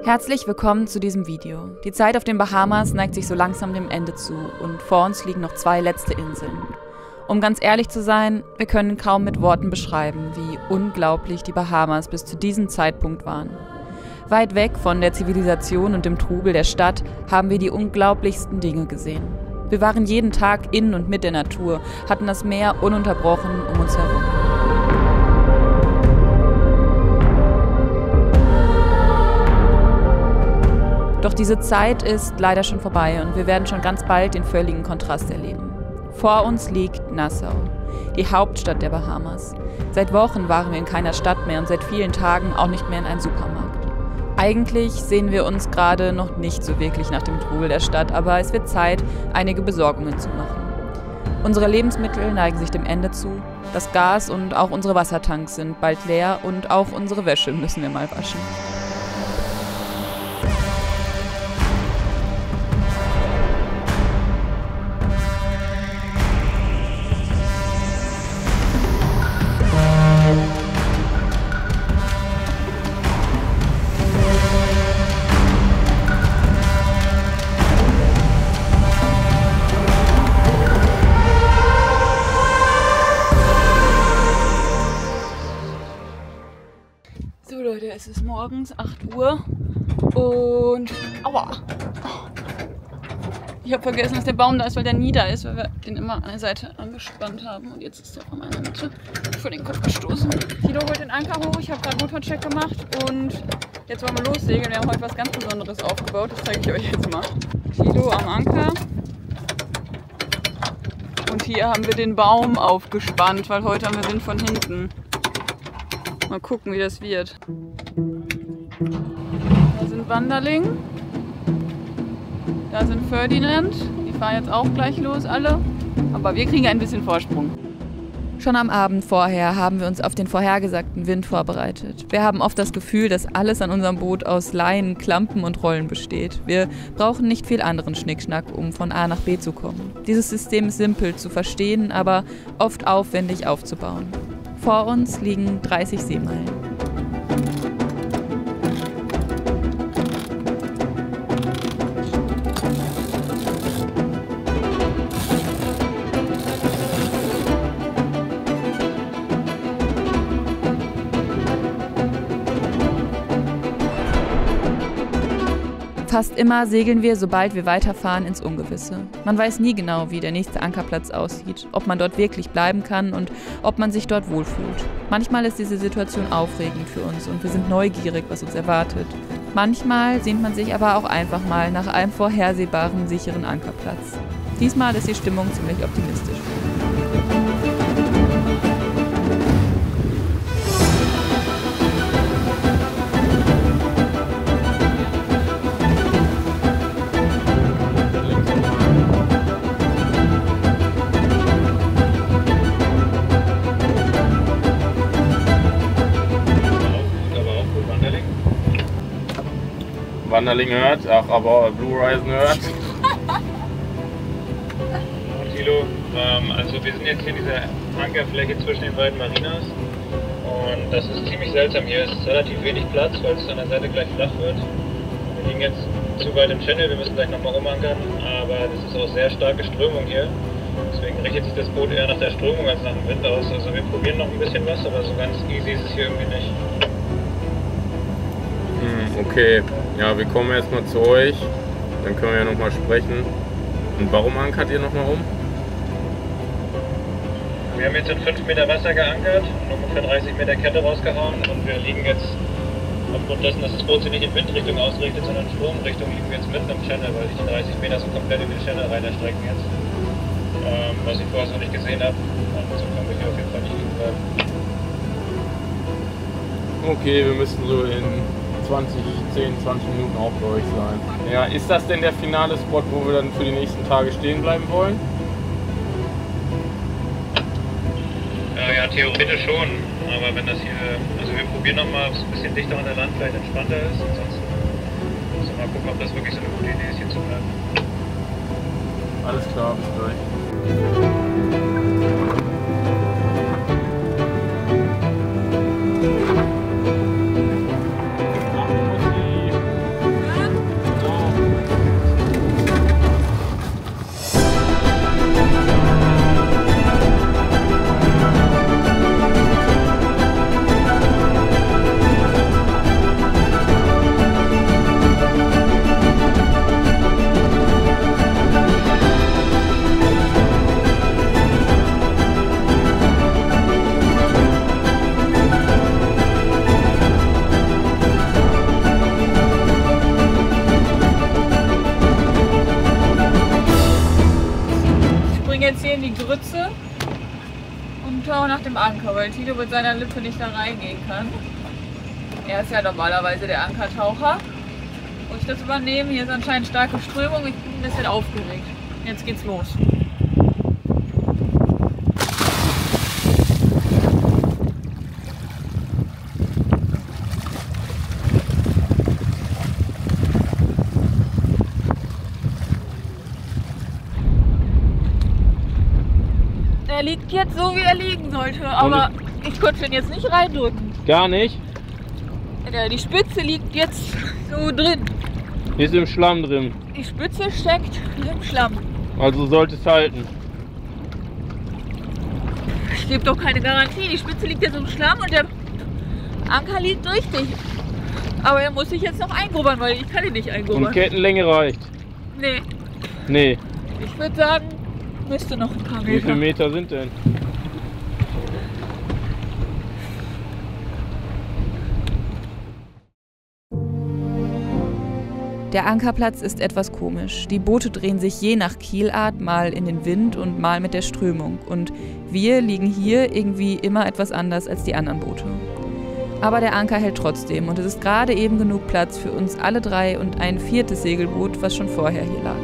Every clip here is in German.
Herzlich willkommen zu diesem Video. Die Zeit auf den Bahamas neigt sich so langsam dem Ende zu und vor uns liegen noch 2 letzte Inseln. Um ganz ehrlich zu sein, wir können kaum mit Worten beschreiben, wie unglaublich die Bahamas bis zu diesem Zeitpunkt waren. Weit weg von der Zivilisation und dem Trubel der Stadt haben wir die unglaublichsten Dinge gesehen. Wir waren jeden Tag in und mit der Natur, hatten das Meer ununterbrochen um uns herum. Doch diese Zeit ist leider schon vorbei und wir werden schon ganz bald den völligen Kontrast erleben. Vor uns liegt Nassau, die Hauptstadt der Bahamas. Seit Wochen waren wir in keiner Stadt mehr und seit vielen Tagen auch nicht mehr in einem Supermarkt. Eigentlich sehen wir uns gerade noch nicht so wirklich nach dem Trubel der Stadt, aber es wird Zeit, einige Besorgungen zu machen. Unsere Lebensmittel neigen sich dem Ende zu, das Gas und auch unsere Wassertanks sind bald leer und auch unsere Wäsche müssen wir mal waschen. So Leute, es ist morgens 8 Uhr und aua! Ich habe vergessen, dass der Baum da ist, weil der nie da ist, weil wir den immer an der Seite angespannt haben. Und jetzt ist der von meiner Mitte vor den Kopf gestoßen. Tilo holt den Anker hoch, ich habe gerade Motorcheck gemacht und jetzt wollen wir lossegeln. Wir haben heute was ganz Besonderes aufgebaut, das zeige ich euch jetzt mal. Tilo am Anker. Und hier haben wir den Baum aufgespannt, weil heute haben wir Wind von hinten. Mal gucken, wie das wird. Da sind Wanderling. Da sind Ferdinand. Die fahren jetzt auch gleich los, alle. Aber wir kriegen ein bisschen Vorsprung. Schon am Abend vorher haben wir uns auf den vorhergesagten Wind vorbereitet. Wir haben oft das Gefühl, dass alles an unserem Boot aus Leinen, Klampen und Rollen besteht. Wir brauchen nicht viel anderen Schnickschnack, um von A nach B zu kommen. Dieses System ist simpel zu verstehen, aber oft aufwendig aufzubauen. Vor uns liegen 30 Seemeilen. Fast immer segeln wir, sobald wir weiterfahren, ins Ungewisse. Man weiß nie genau, wie der nächste Ankerplatz aussieht, ob man dort wirklich bleiben kann und ob man sich dort wohlfühlt. Manchmal ist diese Situation aufregend für uns und wir sind neugierig, was uns erwartet. Manchmal sehnt man sich aber auch einfach mal nach einem vorhersehbaren, sicheren Ankerplatz. Diesmal ist die Stimmung ziemlich optimistisch. Wanderling hört, auch aber Blue Horizon hört. Thilo, also wir sind jetzt hier in dieser Ankerfläche zwischen den beiden Marinas und das ist ziemlich seltsam. Hier ist relativ wenig Platz, weil es an der Seite gleich flach wird. Wir liegen jetzt zu weit im Channel, wir müssen gleich nochmal umankern, aber das ist auch sehr starke Strömung hier. Deswegen richtet sich das Boot eher nach der Strömung als nach dem Wind aus. Also wir probieren noch ein bisschen was, aber so ganz easy ist es hier irgendwie nicht. Okay, ja, wir kommen erstmal zu euch, dann können wir ja nochmal sprechen. Und warum ankert ihr nochmal um? Wir haben jetzt in 5 Meter Wasser geankert und ungefähr 30 Meter Kette rausgehauen und wir liegen jetzt, aufgrund dessen, dass das Boot sich nicht in Windrichtung ausrichtet, sondern in Stromrichtung, liegen wir jetzt mitten im Channel, weil sich die 30 Meter so komplett in den Channel rein erstrecken jetzt. Was ich vorher so nicht gesehen habe, und so können wir hier auf jeden Fall nicht liegen bleiben. Okay, wir müssen so in 10, 20 Minuten auch bei euch sein. Ja, ist das denn der finale Spot, wo wir dann für die nächsten Tage stehen bleiben wollen? Ja, theoretisch schon, aber wenn das hier, also wir probieren nochmal, ob es ein bisschen dichter an der Land vielleicht entspannter ist, ansonsten müssen wir mal gucken, ob das wirklich so eine gute Idee ist, hier zu bleiben. Alles klar, bis gleich. jetzt hier in die Grütze und schauen nach dem Anker, weil Tilo mit seiner Lippe nicht da reingehen kann. Er ist ja normalerweise der Ankertaucher. Muss ich das übernehmen? Hier ist anscheinend starke Strömung. Ich bin ein bisschen aufgeregt. Jetzt geht's los. Er liegt jetzt so, wie er liegen sollte, aber ich konnte ihn jetzt nicht reindrücken. Gar nicht? Die Spitze liegt jetzt so drin. Ist im Schlamm drin. Die Spitze steckt im Schlamm. Also sollte es halten. Ich gebe doch keine Garantie. Die Spitze liegt jetzt im Schlamm und der Anker liegt richtig. Aber er muss sich jetzt noch eingrubbern, weil ich kann ihn nicht eingrubbern. Und Kettenlänge reicht? Nee. Nee. Ich würde sagen, müsste noch ein paar Meter. Wie viele Meter sind denn? Der Ankerplatz ist etwas komisch. Die Boote drehen sich je nach Kielart mal in den Wind und mal mit der Strömung. Und wir liegen hier irgendwie immer etwas anders als die anderen Boote. Aber der Anker hält trotzdem und es ist gerade eben genug Platz für uns alle drei und ein 4. Segelboot, was schon vorher hier lag.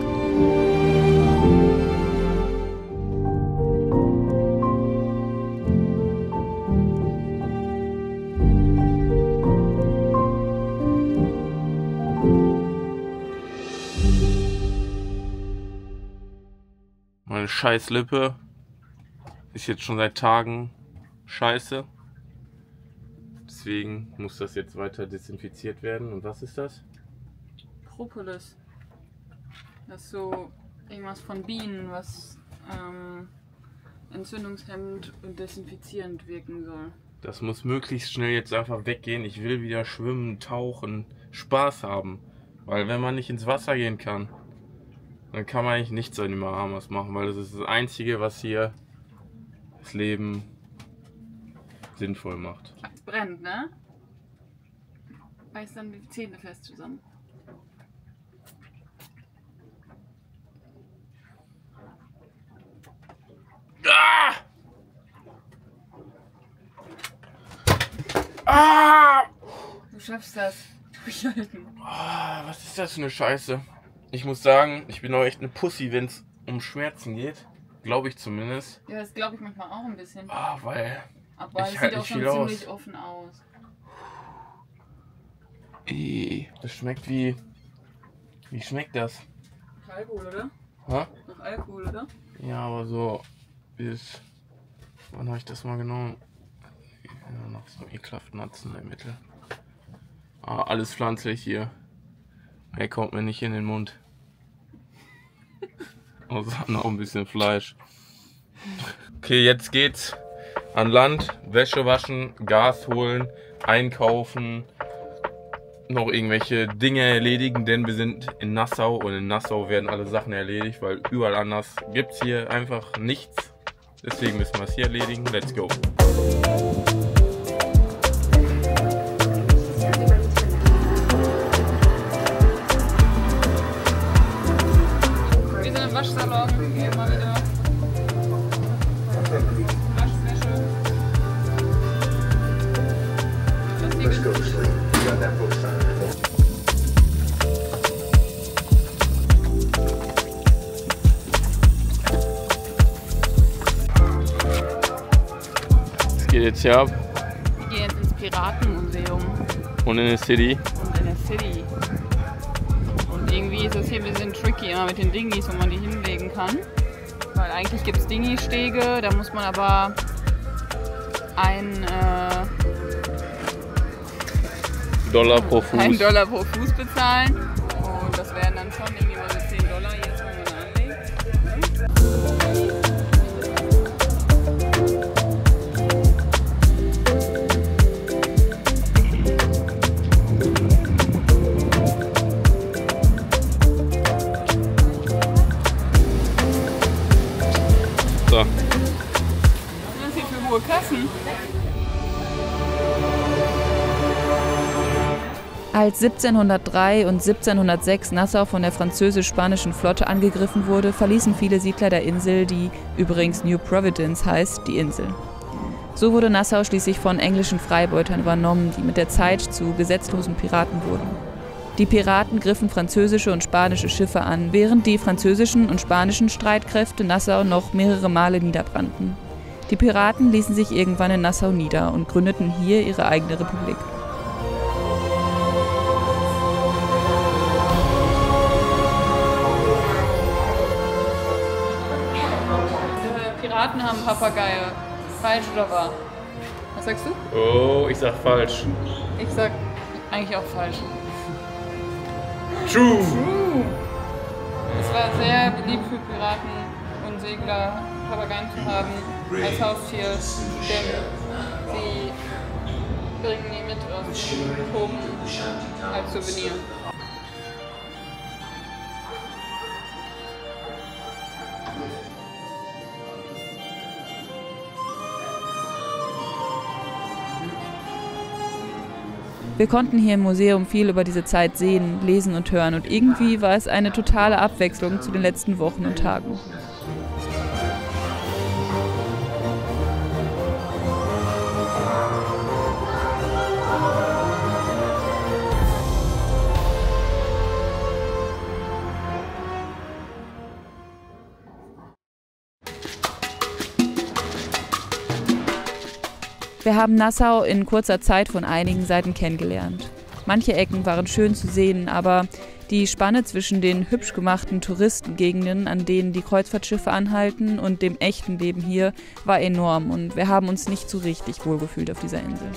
Meine scheiß Lippe ist jetzt schon seit Tagen scheiße. Deswegen muss das jetzt weiter desinfiziert werden. Und was ist das? Propolis. Das ist so irgendwas von Bienen, was entzündungshemmend und desinfizierend wirken soll. Das muss möglichst schnell jetzt einfach weggehen. Ich will wieder schwimmen, tauchen, Spaß haben. Weil wenn man nicht ins Wasser gehen kann, dann kann man eigentlich nichts an den Bahamas machen, weil das ist das Einzige, was hier das Leben sinnvoll macht. Es brennt, ne? Beiß dann die Zähne fest zusammen. Ah! Ah! Du schaffst das. Durchhalten. Ah, was ist das für eine Scheiße? Ich muss sagen, ich bin auch echt eine Pussy, wenn es um Schmerzen geht. Glaube ich zumindest. Ja, das glaube ich manchmal auch ein bisschen. Ah, weil aber es ich sieht halt auch nicht schon viel ziemlich aus. offen aus. Das schmeckt wie... Wie schmeckt das? Nach Alkohol, oder? Ha? Nach Alkohol, oder? Ja, aber so bis... Wann habe ich das mal genommen? Ja, noch so ekelhaften Arzneimittel. Ah, alles pflanzlich hier. Er kommt mir nicht in den Mund. Außer noch ein bisschen Fleisch. Okay, jetzt geht's an Land. Wäsche waschen, Gas holen, einkaufen, noch irgendwelche Dinge erledigen, denn wir sind in Nassau und in Nassau werden alle Sachen erledigt, weil überall anders gibt's hier einfach nichts. Deswegen müssen wir es hier erledigen. Let's go. Wir sind im Waschsalon, hier mal wieder. Waschwäsche. Let's go to sleep. You got that book signed. Was geht jetzt hier ab? Wir gehen jetzt ins Piratenmuseum Und in der City? und in der City. Und irgendwie ist es hier ein bisschen tricky immer mit den Dinghies, wo man die hinlegen kann. Weil eigentlich gibt es Dinghy-Stege, da muss man aber $1 pro Fuß. $1 pro Fuß bezahlen. Und das wären dann schon irgendwie mal so $10 jedes Mal, wenn man anlegt. So. Was sind das hier für hohe Kassen? Als 1703 und 1706 Nassau von der französisch-spanischen Flotte angegriffen wurde, verließen viele Siedler der Insel, die übrigens New Providence heißt, die Insel. So wurde Nassau schließlich von englischen Freibeutern übernommen, die mit der Zeit zu gesetzlosen Piraten wurden. Die Piraten griffen französische und spanische Schiffe an, während die französischen und spanischen Streitkräfte Nassau noch mehrere Male niederbrannten. Die Piraten ließen sich irgendwann in Nassau nieder und gründeten hier ihre eigene Republik. Piraten haben Papageie. Falsch oder wahr? Was sagst du? Oh, ich sag falsch. Ich sag eigentlich auch falsch. True! Es war sehr beliebt für Piraten und Segler, Papageien zu haben als Haustier, denn sie bringen die mit aus Toben als Souvenir. Wir konnten hier im Museum viel über diese Zeit sehen, lesen und hören und irgendwie war es eine totale Abwechslung zu den letzten Wochen und Tagen. Wir haben Nassau in kurzer Zeit von einigen Seiten kennengelernt. Manche Ecken waren schön zu sehen, aber die Spanne zwischen den hübsch gemachten Touristengegenden, an denen die Kreuzfahrtschiffe anhalten, und dem echten Leben hier war enorm und wir haben uns nicht so richtig wohlgefühlt auf dieser Insel.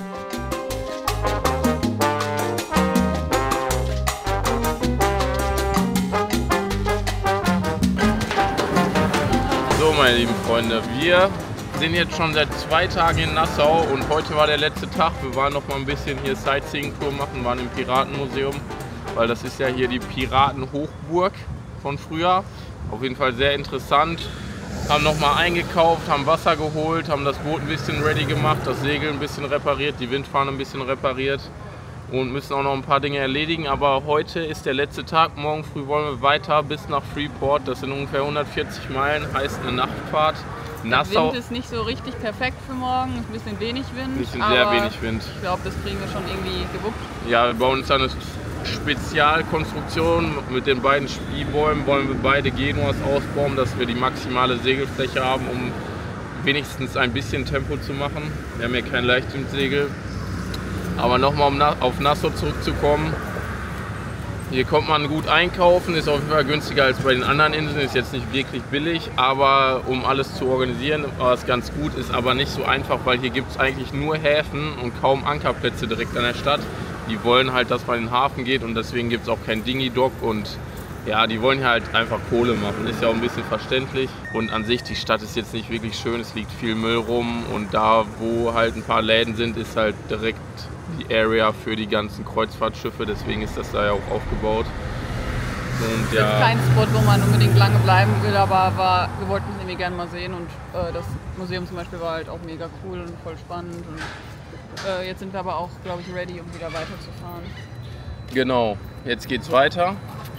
So, meine lieben Freunde, wir sind jetzt schon seit 2 Tagen in Nassau und heute war der letzte Tag. Wir waren noch mal ein bisschen hier Sightseeing-Tour machen, waren im Piratenmuseum, weil das ist ja hier die Piratenhochburg von früher. Auf jeden Fall sehr interessant. Haben noch mal eingekauft, haben Wasser geholt, haben das Boot ein bisschen ready gemacht, das Segel ein bisschen repariert, die Windfahne ein bisschen repariert und müssen auch noch ein paar Dinge erledigen. Aber heute ist der letzte Tag. Morgen früh wollen wir weiter bis nach Freeport. Das sind ungefähr 140 Meilen, heißt eine Nachtfahrt. Nassau. Der Wind ist nicht so richtig perfekt für morgen, ein bisschen wenig Wind. Bisschen sehr wenig Wind. Ich glaube, das kriegen wir schon irgendwie gewuppt. Ja, wir bauen uns eine Spezialkonstruktion mit den beiden Spielbäumen. Wollen wir beide Genuas ausbauen, dass wir die maximale Segelfläche haben, um wenigstens ein bisschen Tempo zu machen. Wir haben ja kein Leichtwindsegel. Aber nochmal, um auf Nassau zurückzukommen. Hier kommt man gut einkaufen, ist auf jeden Fall günstiger als bei den anderen Inseln, ist jetzt nicht wirklich billig, aber um alles zu organisieren war es ganz gut, ist aber nicht so einfach, weil hier gibt es eigentlich nur Häfen und kaum Ankerplätze direkt an der Stadt. Die wollen halt, dass man in den Hafen geht und deswegen gibt es auch kein Dinghy-Dock und ja, die wollen hier halt einfach Kohle machen, ist ja auch ein bisschen verständlich. Und an sich, die Stadt ist jetzt nicht wirklich schön, es liegt viel Müll rum und da, wo halt ein paar Läden sind, ist halt direkt die Area für die ganzen Kreuzfahrtschiffe, deswegen ist das da ja auch aufgebaut. Und ja, Es ist kein Spot, wo man unbedingt lange bleiben will, aber wir wollten es irgendwie gerne mal sehen und das Museum zum Beispiel war halt auch mega cool und voll spannend und jetzt sind wir aber auch, glaube ich, ready, um wieder weiterzufahren. genau, jetzt geht's weiter.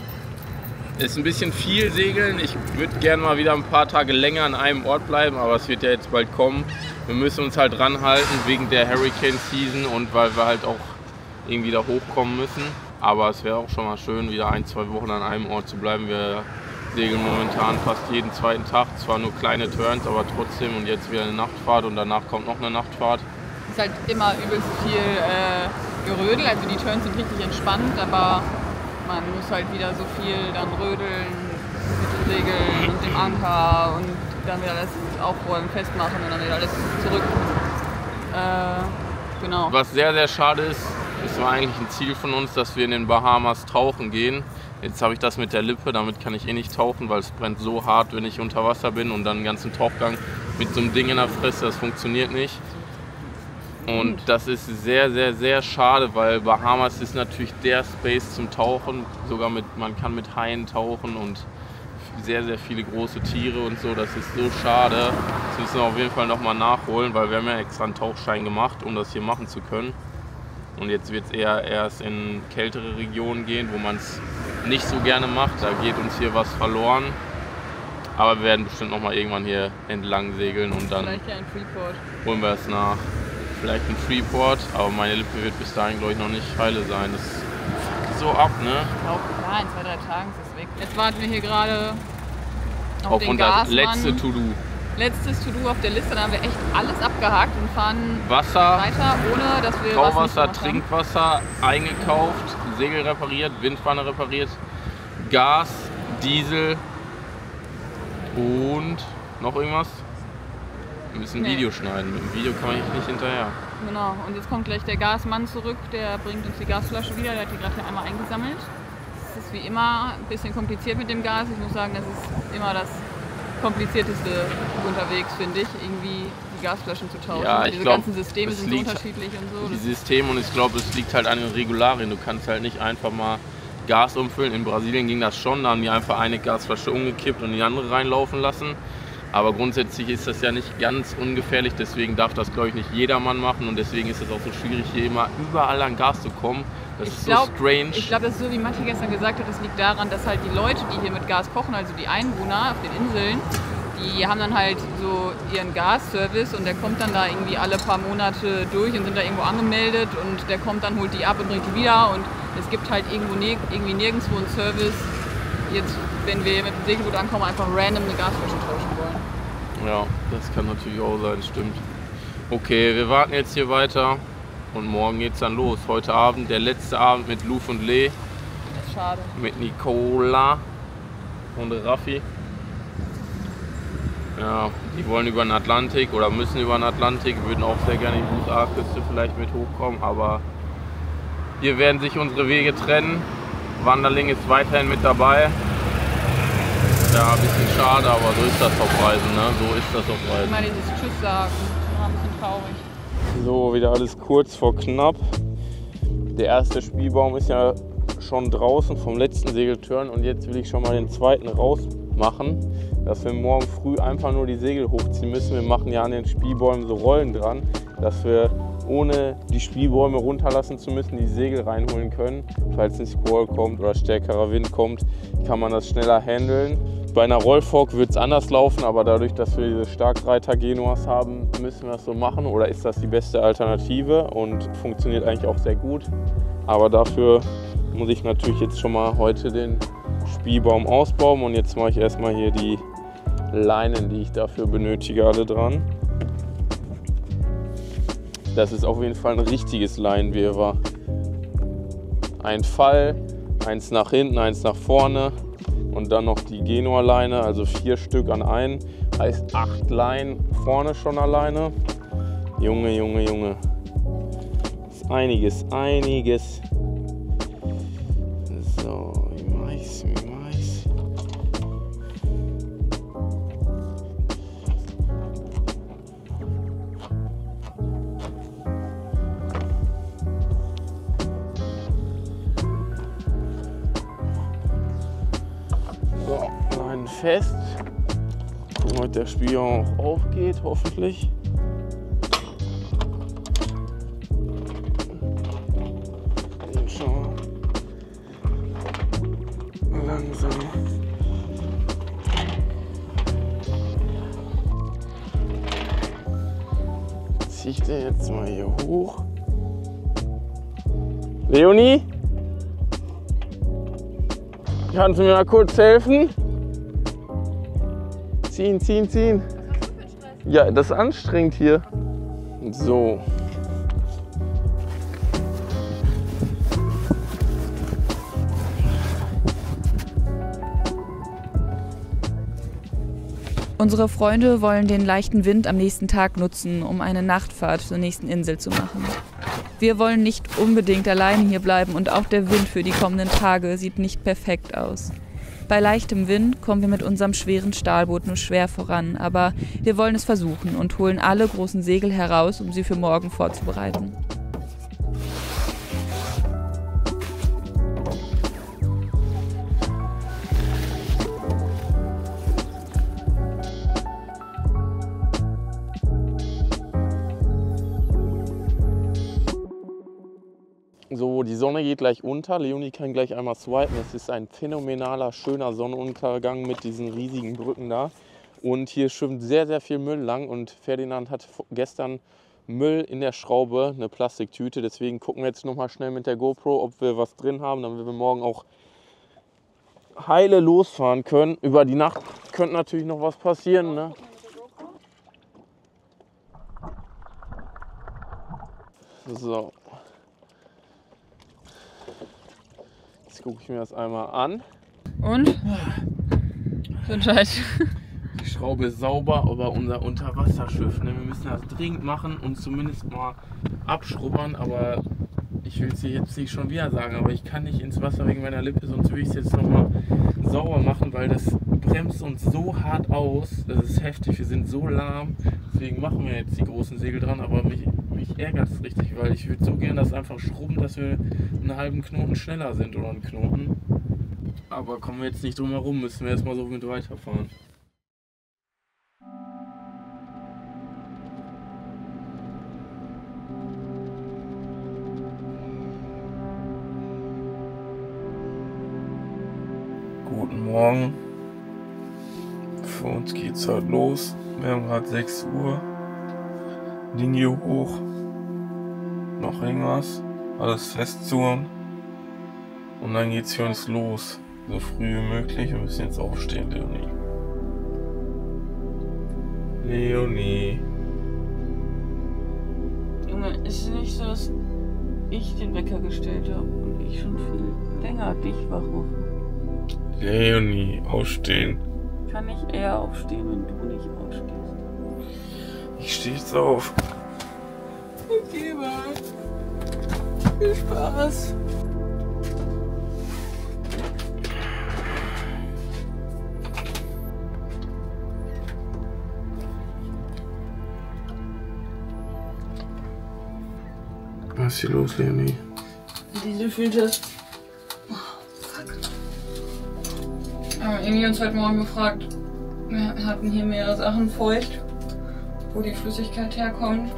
Ist ein bisschen viel segeln. Ich würde gerne mal wieder ein paar Tage länger an einem Ort bleiben, aber es wird ja jetzt bald kommen. Wir müssen uns halt ranhalten wegen der Hurricane Season und weil wir halt auch irgendwie da hochkommen müssen. Aber es wäre auch schon mal schön, wieder 1-2 Wochen an einem Ort zu bleiben. Wir segeln momentan fast jeden zweiten Tag. Zwar nur kleine Turns, aber trotzdem. Und jetzt wieder eine Nachtfahrt und danach kommt noch eine Nachtfahrt. Es ist halt immer übelst viel Gerödel, also die Turns sind richtig entspannt, aber man muss halt wieder so viel dann rödeln mit den Segeln und dem Anker und dann wieder alles aufräumen, festmachen und dann wieder alles zurück. Genau. Was sehr, sehr schade ist, es war eigentlich ein Ziel von uns, dass wir in den Bahamas tauchen gehen. Jetzt habe ich das mit der Lippe, damit kann ich eh nicht tauchen, weil es brennt so hart, wenn ich unter Wasser bin und dann einen ganzen Tauchgang mit so einem Ding in der Fresse, das funktioniert nicht. Und das ist sehr, sehr, sehr schade, weil Bahamas ist natürlich der Space zum Tauchen. Sogar man kann mit Haien tauchen und sehr, sehr viele große Tiere und so. Das ist so schade. Das müssen wir auf jeden Fall nochmal nachholen, weil wir haben ja extra einen Tauchschein gemacht, um das hier machen zu können. Und jetzt wird es eher erst in kältere Regionen gehen, wo man es nicht so gerne macht. Da geht uns hier was verloren. Aber wir werden bestimmt noch mal irgendwann hier entlang segeln und dann Vielleicht ja in Freeport. holen wir es nach. Vielleicht in Freeport, aber meine Lippe wird bis dahin, glaube ich, noch nicht heile sein. Das fuckt so ab, ne? Ich glaube, ja, in 2-3 Tagen ist es weg. Jetzt warten wir hier gerade auf den unser Gasmann. letzte To-Do. Letztes To-Do auf der Liste. Da haben wir echt alles abgehakt und fahren Wasser, weiter, ohne dass wir Brauwasser, was nicht gemacht haben. Trinkwasser eingekauft, Segel repariert, Windpfanne repariert, Gas, Diesel und noch irgendwas. Wir müssen ein Nee. Video schneiden. Mit dem Video kann ich nicht hinterher. Genau, und jetzt kommt gleich der Gasmann zurück, der bringt uns die Gasflasche wieder, der hat die gerade hier einmal eingesammelt. Es ist wie immer ein bisschen kompliziert mit dem Gas. Ich muss sagen, das ist immer das komplizierteste unterwegs, finde ich, irgendwie die Gasflaschen zu tauschen. Ja, Weil ich diese glaub, ganzen Systeme es sind so liegt- unterschiedlich und so. Die Das Systeme und ich glaube, es liegt halt an den Regularien. Du kannst halt nicht einfach mal Gas umfüllen. In Brasilien ging das schon, da haben die einfach eine Gasflasche umgekippt und die andere reinlaufen lassen. Aber grundsätzlich ist das ja nicht ganz ungefährlich, deswegen darf das, glaube ich, nicht jedermann machen und deswegen ist es auch so schwierig, hier immer überall an Gas zu kommen. Das ist so strange. Ich glaube, das ist so, wie Matti gestern gesagt hat, das liegt daran, dass halt die Leute, die hier mit Gas kochen, also die Einwohner auf den Inseln, die haben dann halt so ihren Gasservice und der kommt dann da irgendwie alle paar Monate durch und sind da irgendwo angemeldet und der kommt dann, holt die ab und bringt die wieder und es gibt halt irgendwie nirgendwo einen Service, jetzt, wenn wir mit dem Segelboot ankommen, einfach random eine Gasflasche tauschen wollen. Ja, das kann natürlich auch sein, stimmt. Okay, wir warten jetzt hier weiter und morgen geht's dann los. Heute Abend, der letzte Abend mit Luf und Lee, Das ist schade. mit Nicola und Raffi. Ja, die wollen über den Atlantik oder müssen über den Atlantik, würden auch sehr gerne die USA-Küste vielleicht mit hochkommen, aber hier werden sich unsere Wege trennen. Wanderling ist weiterhin mit dabei. Ja, ein bisschen schade, aber so ist das auf Reisen, ne? So ist das auf Reisen. Immer dieses Tschüss sagen, war ein bisschen traurig. So, wieder alles kurz vor knapp. Der erste Spielbaum ist ja schon draußen vom letzten Segeltörn und jetzt will ich schon mal den zweiten rausmachen, dass wir morgen früh einfach nur die Segel hochziehen müssen. Wir machen ja an den Spielbäumen so Rollen dran, dass wir ohne die Spielbäume runterlassen zu müssen, die Segel reinholen können. Falls ein Squall kommt oder stärkerer Wind kommt, kann man das schneller handeln. Bei einer Rollfork wird es anders laufen, aber dadurch, dass wir diese Starkreiter-Genuas haben, müssen wir das so machen. Oder ist das die beste Alternative und funktioniert eigentlich auch sehr gut. Aber dafür muss ich natürlich jetzt schon mal heute den Spielbaum ausbauen. Und jetzt mache ich erstmal hier die Leinen, die ich dafür benötige, alle dran. Das ist auf jeden Fall ein richtiges Leinenwirrwarr. Ein Fall, eins nach hinten, eins nach vorne. Und dann noch die Genua-Leine, also 4 Stück an einen. Heißt 8 Leinen vorne schon alleine. Junge, Junge, Junge. Das ist einiges, einiges. So, wie mach ich's, wie mach ich's? So, Leinen fest. Gucken, ob der Spiegel auch aufgeht, hoffentlich. Den schon mal langsam. Zieh ich den jetzt mal hier hoch. Leonie? Kannst du mir mal kurz helfen? Ziehen, ziehen, ziehen. Ja, das ist anstrengend hier. So. Unsere Freunde wollen den leichten Wind am nächsten Tag nutzen, um eine Nachtfahrt zur nächsten Insel zu machen. Wir wollen nicht unbedingt alleine hier bleiben und auch der Wind für die kommenden Tage sieht nicht perfekt aus. Bei leichtem Wind kommen wir mit unserem schweren Stahlboot nur schwer voran, aber wir wollen es versuchen und holen alle großen Segel heraus, um sie für morgen vorzubereiten. Sonne geht gleich unter. Leonie kann gleich einmal swipen. Es ist ein phänomenaler, schöner Sonnenuntergang mit diesen riesigen Brücken da. Und hier schwimmt sehr, sehr viel Müll lang. Und Ferdinand hat gestern Müll in der Schraube, eine Plastiktüte. Deswegen gucken wir jetzt nochmal schnell mit der GoPro, ob wir was drin haben, damit wir morgen auch heile losfahren können. Über die Nacht könnte natürlich noch was passieren, ne? So. Jetzt gucke ich mir das einmal an. Und? Gesundheit. Die Schraube ist sauber, aber unser Unterwasserschiff, ne? Wir müssen das dringend machen und zumindest mal abschrubbern, aber ich will es dir jetzt nicht schon wieder sagen, aber ich kann nicht ins Wasser wegen meiner Lippe, sonst will ich es jetzt nochmal sauber machen, weil das bremst uns so hart aus, das ist heftig, wir sind so lahm, deswegen machen wir jetzt die großen Segel dran, aber mich ärgert es richtig, weil ich würde so gerne das einfach schrubben, dass wir einen halben Knoten schneller sind oder einen Knoten, aber kommen wir jetzt nicht drum herum, müssen wir erstmal so mit weiterfahren. Guten Morgen. Für uns geht's halt los. Wir haben gerade 6 Uhr. Ding hier hoch. Noch irgendwas. Alles festzurren. Und dann geht's für uns los. So früh wie möglich. Wir müssen jetzt aufstehen, Leonie. Leonie. Junge, ist es nicht so, dass ich den Wecker gestellt habe und ich schon viel länger dich wach mache? Leonie, aufstehen. Kann ich eher aufstehen, wenn du nicht aufstehst? Ich stehe jetzt auf. Okay, mal. Viel Spaß. Was ist hier los, Leonie? Diese Filter. Irgendwie uns heute Morgen gefragt, wir hatten hier mehrere Sachen feucht, wo die Flüssigkeit herkommt.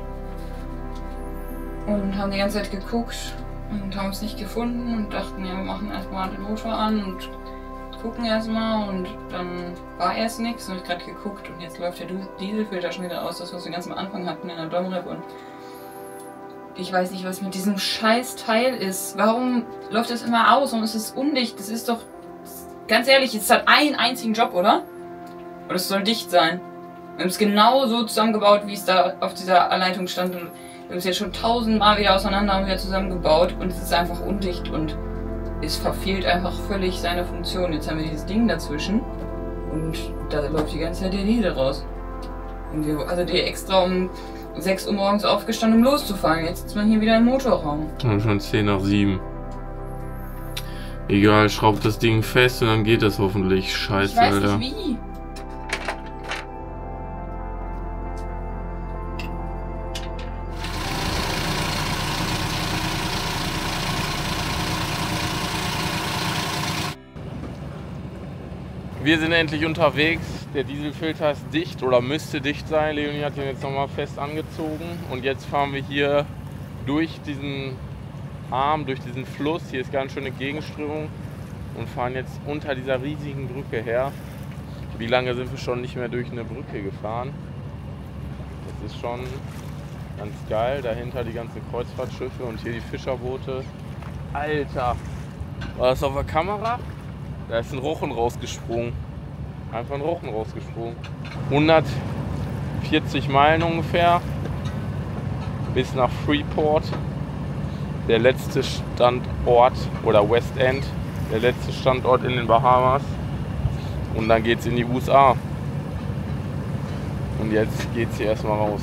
Und haben die ganze Zeit geguckt und haben es nicht gefunden und dachten, ja, wir machen erstmal den Motor an und gucken erstmal. Und dann war erst nichts und ich habe gerade geguckt und jetzt läuft der Dieselfilter schon wieder aus, das was wir ganz am Anfang hatten in der Domrep. Und ich weiß nicht, was mit diesem scheiß Teil ist. Warum läuft das immer aus und es ist undicht? Das ist doch, ganz ehrlich, es hat einen einzigen Job, oder? Oder es soll dicht sein. Wir haben es genau so zusammengebaut, wie es da auf dieser Anleitung stand. Und wir haben es jetzt schon 1000-mal wieder auseinander und wieder zusammengebaut. Und es ist einfach undicht und es verfehlt einfach völlig seine Funktion. Jetzt haben wir dieses Ding dazwischen und da läuft die ganze Zeit der Diesel raus. Und wir also die extra um 6 Uhr morgens aufgestanden, um loszufahren. Jetzt ist man hier wieder im Motorraum. Und schon 10 nach 7. Egal, schraubt das Ding fest und dann geht das hoffentlich. Scheiße, Ich weiß Alter. nicht wie. Wir sind endlich unterwegs. Der Dieselfilter ist dicht oder müsste dicht sein. Leonie hat ihn jetzt nochmal fest angezogen. Und jetzt fahren wir hier durch diesen Arm, durch diesen Fluss. Hier ist ganz schöne Gegenströmung. Und fahren jetzt unter dieser riesigen Brücke her. Wie lange sind wir schon nicht mehr durch eine Brücke gefahren? Das ist schon ganz geil. Dahinter die ganzen Kreuzfahrtschiffe und hier die Fischerboote. Alter! War das auf der Kamera? Da ist ein Rochen rausgesprungen. Einfach ein Rochen rausgesprungen. 140 Meilen ungefähr bis nach Freeport. Der letzte Standort oder West End. Der letzte Standort in den Bahamas. Und dann geht's in die USA. Und jetzt geht's hier erstmal raus.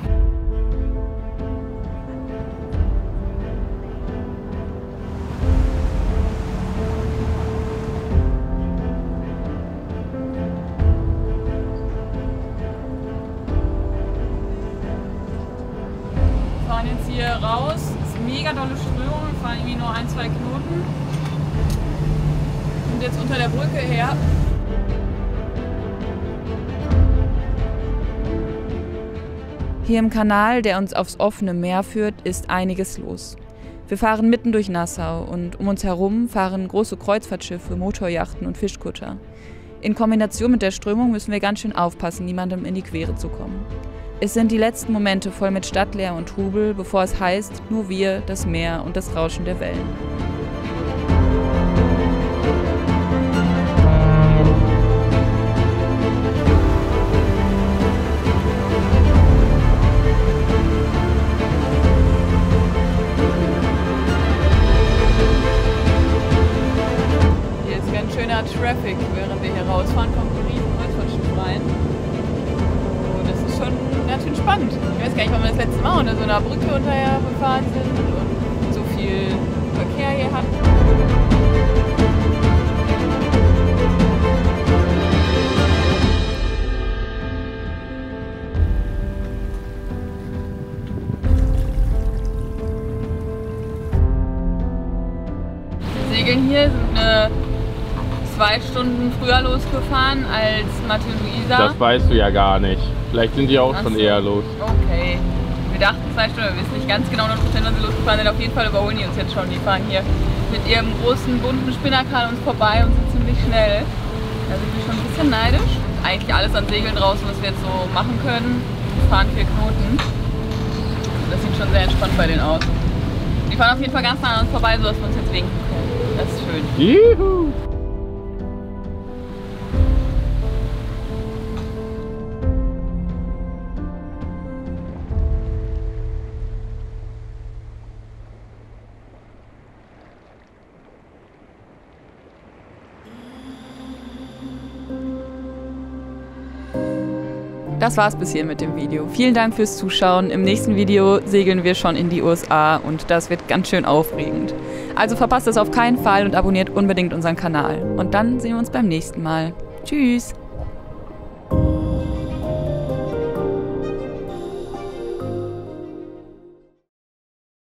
Wir fahren jetzt hier raus. Es ist mega dolle Strömung. Wir fahren irgendwie nur 1-2 Knoten. Und jetzt unter der Brücke her. Hier im Kanal, der uns aufs offene Meer führt, ist einiges los. Wir fahren mitten durch Nassau und um uns herum fahren große Kreuzfahrtschiffe, Motorjachten und Fischkutter. In Kombination mit der Strömung müssen wir ganz schön aufpassen, niemandem in die Quere zu kommen. Es sind die letzten Momente voll mit Stadtleer und Trubel, bevor es heißt, nur wir, das Meer und das Rauschen der Wellen. Traffic, während wir hier rausfahren, kommt ein riesen Kreuzfahrtschiff rein. Oh, das ist schon ganz schön spannend. Ich weiß gar nicht, wann wir das letzte Mal unter so einer Brücke unterher gefahren sind und so viel Verkehr hier hatten. Wir segeln hier, sind eine 2 Stunden früher losgefahren als Mathe und Luisa. Das weißt du ja gar nicht. Vielleicht sind die auch schon eher los. Okay. Wir dachten 2 Stunden, wir wissen nicht ganz genau 100%, wann sie losgefahren sind. Auf jeden Fall überholen die uns jetzt schon. Die fahren hier mit ihrem großen, bunten Spinnerkran uns vorbei und sind ziemlich schnell. Da sind wir schon ein bisschen neidisch. Eigentlich alles an Segeln draußen, was wir jetzt so machen können. Wir fahren 4 Knoten. Das sieht schon sehr entspannt bei denen aus. Die fahren auf jeden Fall ganz nah an uns vorbei, sodass wir uns jetzt winken können. Das ist schön. Juhu! Das war's bis hierhin mit dem Video. Vielen Dank fürs Zuschauen. Im nächsten Video segeln wir schon in die USA und das wird ganz schön aufregend. Also verpasst es auf keinen Fall und abonniert unbedingt unseren Kanal. Und dann sehen wir uns beim nächsten Mal. Tschüss!